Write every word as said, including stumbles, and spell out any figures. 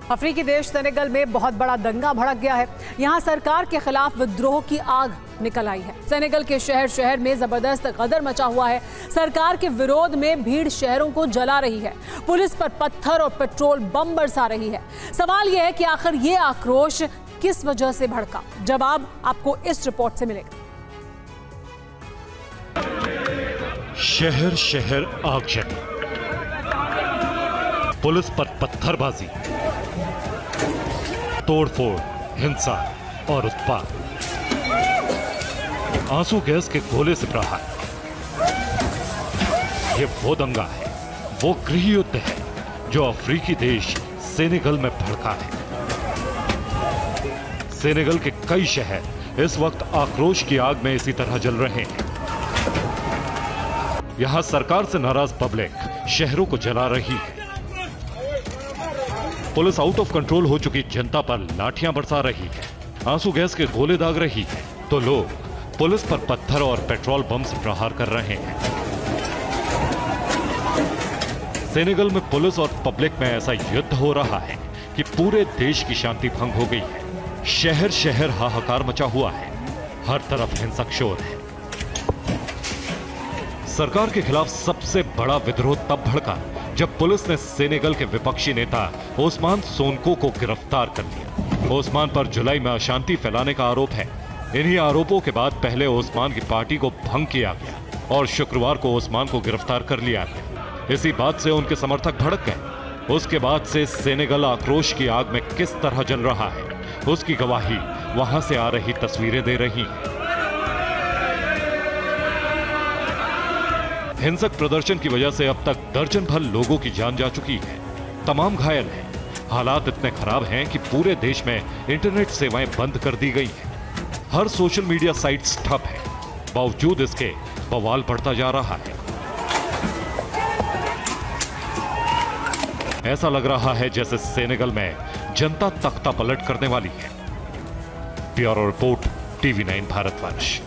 अफ्रीकी देश सेनेगल में बहुत बड़ा दंगा भड़क गया है। यहाँ सरकार के खिलाफ विद्रोह की आग निकल आई है। सेनेगल के शहर शहर में जबरदस्त गदर मचा हुआ है। सरकार के विरोध में भीड़ शहरों को जला रही है। पुलिस पर पत्थर और पेट्रोल बम बरसा रही है। सवाल यह है कि आखिर ये आक्रोश किस वजह से भड़का? जवाब आपको इस रिपोर्ट से मिलेगा। शहर शहर आगजनी, पुलिस पर पत्थरबाजी, तोड़फोड़, हिंसा और उत्पात, आंसू गैस के गोले से प्रहार। ये वो दंगा है, वो गृह युद्ध है जो अफ्रीकी देश सेनेगल में भड़का है। सेनेगल के कई शहर इस वक्त आक्रोश की आग में इसी तरह जल रहे हैं। यहां सरकार से नाराज पब्लिक शहरों को जला रही है। पुलिस आउट ऑफ कंट्रोल हो चुकी जनता पर लाठियां बरसा रही है, आंसू गैस के गोले दाग रही है, तो लोग पुलिस पर पत्थर और पेट्रोल बम से प्रहार कर रहे हैं। सेनेगल में पुलिस और पब्लिक में ऐसा युद्ध हो रहा है कि पूरे देश की शांति भंग हो गई है। शहर शहर हाहाकार मचा हुआ है, हर तरफ हिंसक शोर है। सरकार के खिलाफ सबसे बड़ा विद्रोह तब भड़का जब पुलिस ने सेनेगल के विपक्षी नेता ओस्मान सोनको को गिरफ्तार कर लिया। ओस्मान पर जुलाई में अशांति फैलाने का आरोप है। इन्हीं आरोपों के बाद पहले ओस्मान की पार्टी को भंग किया गया और शुक्रवार को ओस्मान को गिरफ्तार कर लिया गया। इसी बात से उनके समर्थक भड़क गए। उसके बाद से सेनेगल आक्रोश की आग में किस तरह जल रहा है, उसकी गवाही वहां से आ रही तस्वीरें दे रही हैं। हिंसक प्रदर्शन की वजह से अब तक दर्जन भर लोगों की जान जा चुकी है, तमाम घायल हैं। हालात इतने खराब हैं कि पूरे देश में इंटरनेट सेवाएं बंद कर दी गई हैं। हर सोशल मीडिया साइट्स ठप है। बावजूद इसके बवाल बढ़ता जा रहा है। ऐसा लग रहा है जैसे सेनेगल में जनता तख्ता पलट करने वाली है। Bureau report, TV nine Bharatvarsh.